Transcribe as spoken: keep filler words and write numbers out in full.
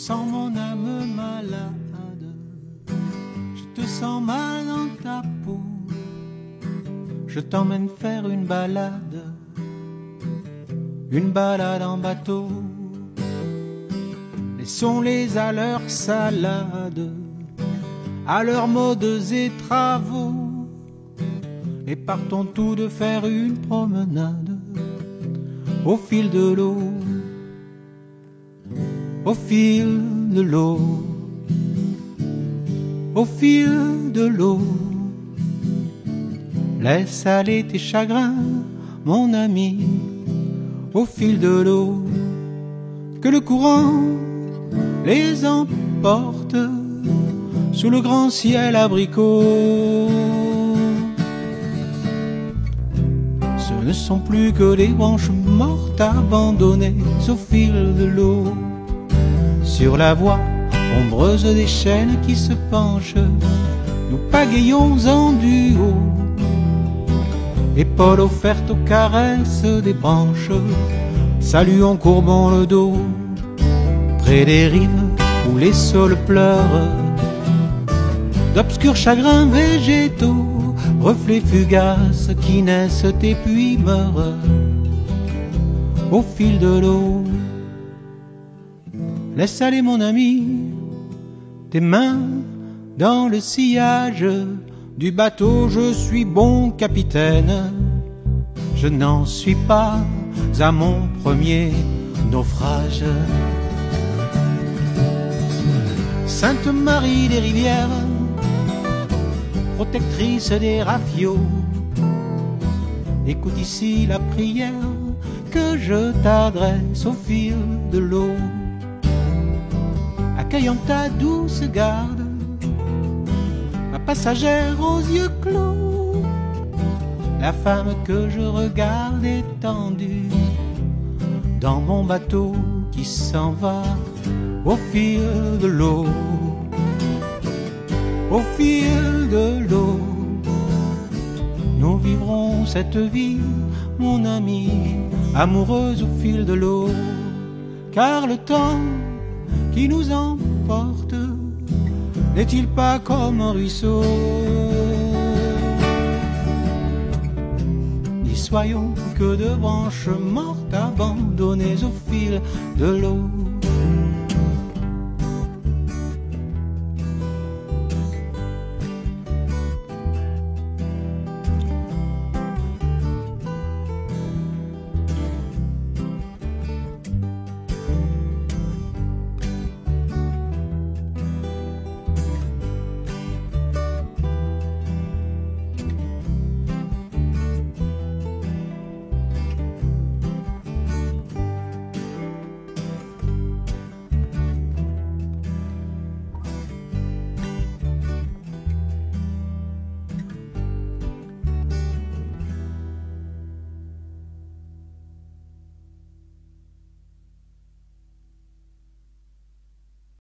sens mon âme malade, je te sens mal dans ta peau. Je t'emmène faire une balade, une balade en bateau. Laissons-les à leur salade, à leurs modes et travaux, et partons tous de faire une promenade au fil de l'eau, au fil de l'eau, au fil de l'eau. Laisse aller tes chagrins, mon ami, au fil de l'eau, que le courant les emporte sous le grand ciel abricot. Ce ne sont plus que des branches mortes abandonnées au fil de l'eau, sur la voie ombreuse des chênes qui se penchent. Nous pagayons en duo, épaules offertes aux caresses des branches. Saluons, courbons le dos, près des rives où les saules pleurent, d'obscurs chagrins végétaux, reflets fugaces qui naissent et puis meurent au fil de l'eau. Laisse aller mon ami, tes mains dans le sillage du bateau. Je suis bon capitaine, je n'en suis pas à mon premier naufrage. Sainte Marie des rivières, protectrice des rafiots, écoute ici la prière que je t'adresse au fil de l'eau, accueillant ta douce garde, ma passagère aux yeux clos, la femme que je regarde étendue dans mon bateau qui s'en va au fil de l'eau, au fil de l'eau. Nous vivrons cette vie, mon ami, amoureuse au fil de l'eau, car le temps qui nous emporte n'est-il pas comme un ruisseau? N'y soyons que de branches mortes abandonnées au fil de l'eau.